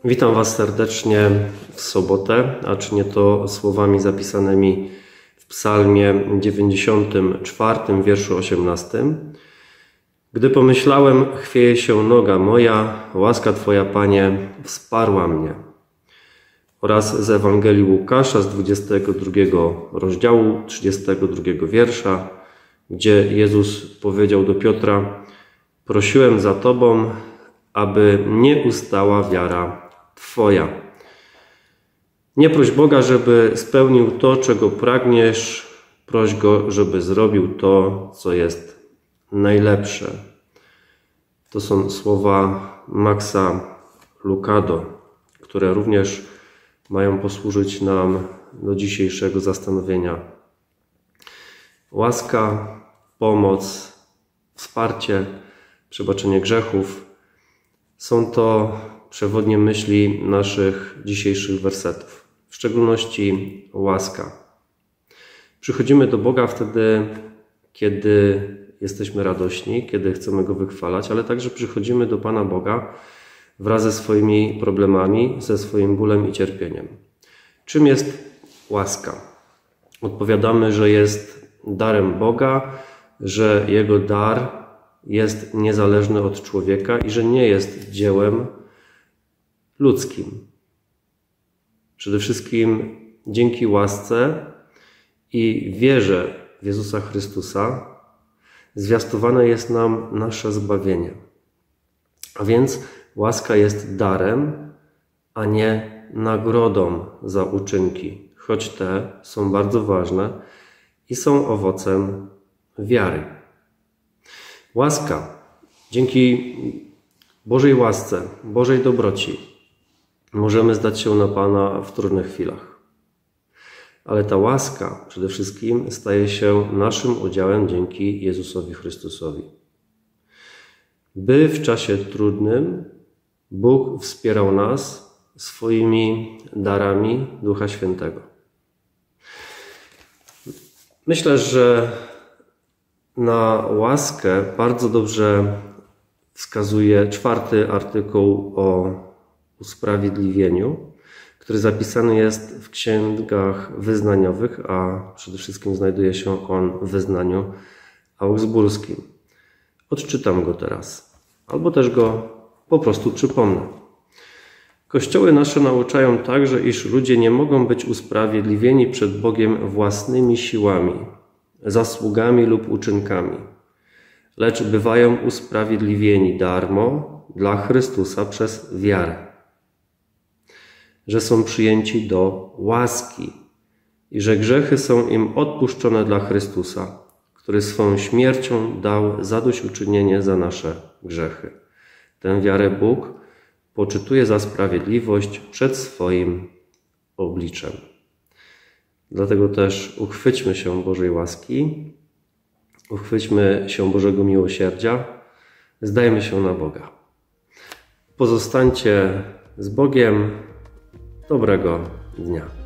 Witam Was serdecznie w sobotę, a czynię to słowami zapisanymi w Psalmie 94, wierszu 18. Gdy pomyślałem, chwieje się noga moja, łaska Twoja, Panie, wsparła mnie. Oraz z Ewangelii Łukasza z 22 rozdziału, 32 wiersza, gdzie Jezus powiedział do Piotra: prosiłem za Tobą, aby nie ustała wiara Twoja. Nie proś Boga, żeby spełnił to, czego pragniesz. Proś Go, żeby zrobił to, co jest najlepsze. To są słowa Maxa Lucado, które również mają posłużyć nam do dzisiejszego zastanowienia. Łaska, pomoc, wsparcie, przebaczenie grzechów są to przewodnie myśli naszych dzisiejszych wersetów. W szczególności łaska. Przychodzimy do Boga wtedy, kiedy jesteśmy radośni, kiedy chcemy Go wychwalać, ale także przychodzimy do Pana Boga wraz ze swoimi problemami, ze swoim bólem i cierpieniem. Czym jest łaska? Odpowiadamy, że jest darem Boga, że Jego dar jest niezależny od człowieka i że nie jest dziełem ludzkim. Przede wszystkim dzięki łasce i wierze w Jezusa Chrystusa zwiastowane jest nam nasze zbawienie. A więc łaska jest darem, a nie nagrodą za uczynki, choć te są bardzo ważne i są owocem wiary. Łaska. Dzięki Bożej łasce, Bożej dobroci możemy zdać się na Pana w trudnych chwilach. Ale ta łaska przede wszystkim staje się naszym udziałem dzięki Jezusowi Chrystusowi. By w czasie trudnym Bóg wspierał nas swoimi darami Ducha Świętego. Myślę, że na łaskę bardzo dobrze wskazuje 4 artykuł o usprawiedliwieniu, który zapisany jest w księgach wyznaniowych, a przede wszystkim znajduje się on w wyznaniu augsburskim. Odczytam go teraz, albo też go po prostu przypomnę. Kościoły nasze nauczają także, iż ludzie nie mogą być usprawiedliwieni przed Bogiem własnymi siłami, zasługami lub uczynkami, lecz bywają usprawiedliwieni darmo dla Chrystusa przez wiarę, że są przyjęci do łaski i że grzechy są im odpuszczone dla Chrystusa, który swą śmiercią dał zadośćuczynienie za nasze grzechy. Tę wiarę Bóg poczytuje za sprawiedliwość przed swoim obliczem. Dlatego też uchwyćmy się Bożej łaski, uchwyćmy się Bożego miłosierdzia, zdajmy się na Boga. Pozostańcie z Bogiem. Dobrego dnia.